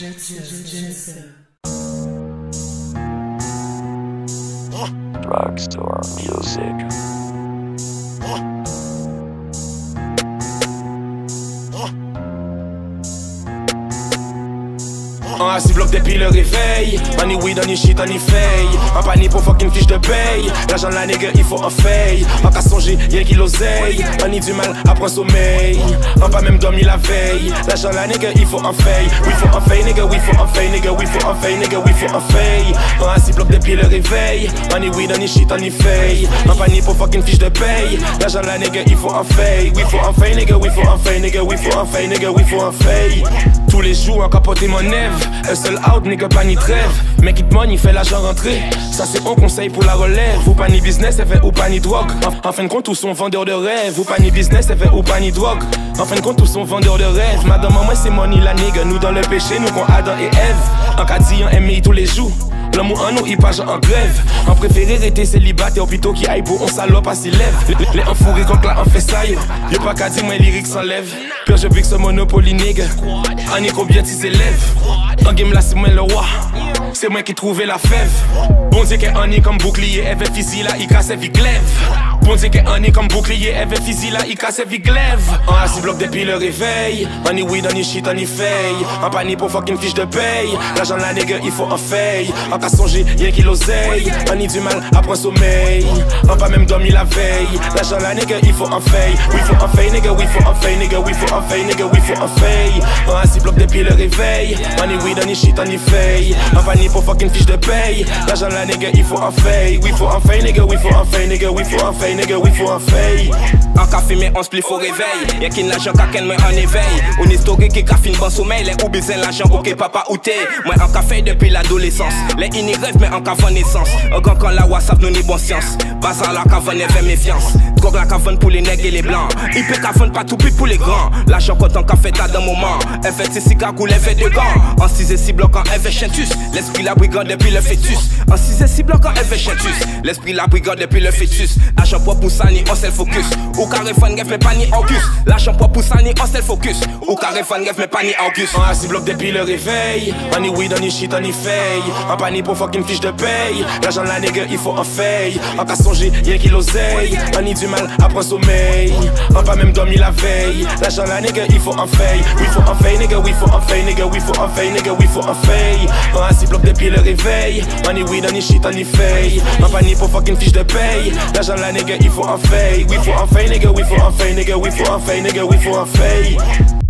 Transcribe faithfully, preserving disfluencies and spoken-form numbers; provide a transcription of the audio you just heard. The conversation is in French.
Jutsu. Drugstore music. En assis bloc depuis le réveil. On y weed, on y shit, on y faille. En panique pour fucking fiche de paye. L'argent de la nigga, il faut en faille. En cas songer, y'a qui l'oseille. On y du mal après sommeil. On pas même dormi la veille. L'argent de la nigga, il faut en faille. Oui, faut en faille, nigga, oui, faut en faille, nigga, oui, faut en faille, nigga, oui, faut en faille. En assis bloc depuis le réveil. On y weed, on y shit, on y faille. En panique pour fucking fiche de paye. L'argent de la nigga, il faut en faille. Oui, faut en faille, nigga, oui, faut en faille, nigga, oui, faut en faille, nigga, oui, faut en faille. Tous les jours, on capote mon nèvre. Un seul out, nigga, pas ni trêve. Make it money, fait l'argent rentrer. Ça c'est un conseil pour la relève. Ou pas ni business, c'est fait ou pas ni drogue. En, en fin de compte, tous sont vendeurs de rêve. Ou pas ni business, c'est fait ou pas ni drogue. En fin de compte, tous sont vendeurs de rêve. Madame, moi c'est money la nigga. Nous dans le péché, nous qu'on Adam et Ève. En cas de un M I tous les jours. L'amour en nous, il passe en grève. En préféré rester célibataire plutôt qu'il aille pour on salope à s'y lève. Les enfourés quand là on fait ça yo. Y'a pas qu'à dire moi Lyrrix s'enlève. Pire je pique ce monopoly nigga. En y combien t'y élèves. En game là c'est moi le roi. C'est moi qui trouvais la fève. Bon Dieu qu'en y comme bouclier. Elle fait fusil là, il casse et glaive. Bon Dieu qu'en y comme bouclier. Elle fait fusil là, il casse et glaive. En assis bloc depuis le réveil. En y weed, en y shit, en y faille. En panique pour fucking fiche de paye. L'argent de la nigga, il faut en faille. À songer, y'a qui l'oseille. On y du mal après sommeil. On pas même dormi la veille. L'argent la nigga, il faut en faille. Oui, faut en faille, nigga, oui, faut en faille, nigga, oui, faut en faille, nigga, oui, faut en faille. On assis bloc depuis le réveil. On y weed, on y shit, on y faille. On panique pour fucking fiche de paye. L'argent la nigga, il faut en faille. Oui, faut en faille, nigga, oui, faut en faille, nigga, oui, faut en faille, nigga, oui, faut en faille. En café, mais on spliff au réveil. Y'a qu'une l'argent qu'a qu'elle moi en éveil. On est stocké qui café bon sommeil. Les ou besoin l'argent, ok, papa, ou t'es. Moi en café depuis l'adolescence. Les ini rêve, mais en café naissance. Un grand quand la WhatsApp nous ni bon science. Bazar la cavane est vers méfiance. Drogue la cavane pour les nègres et les blancs. Il peut cavane pas tout pis pour les grands. L'argent quand on café t'as d'un moment. Elle fait ses cigares ou les fait de gants. En six et six blocs en elle fait chantus. L'esprit la brigade depuis le fœtus. En six et six blocs en elle fait chantus. L'esprit la brigade depuis le fœtus. L'argent pour pousser ni on self focus. Ou carré fan gaffe mais pas ni Auguste. L'argent pour pousser ni on self focus. Ou carré fan gaffe mais pas ni Auguste. En assis bloc depuis le réveil. On y weed, on y shit, on y faille. En panique pour fucking fiche de paye. L'argent de la nigga, il faut en faille. En cas songer, y'a qui l'oseille. On y du mal après sommeil. On pas même dormi la veille. L'argent de la nigga, il faut en faille. Oui, faut en faille, nigga, oui, faut en faille, nigga, oui, faut en faille, nigga, oui, faut en faille. En assis bloc depuis le réveil. On y weed, on y shit, on y faille. En panique pour fucking fiche de paye. L'argent de la nigga, il faut en faille. Oui, faut en faille, nigga, oui, faut en faille, nigga, oui, faut en faille, nigga, oui, faut en faille.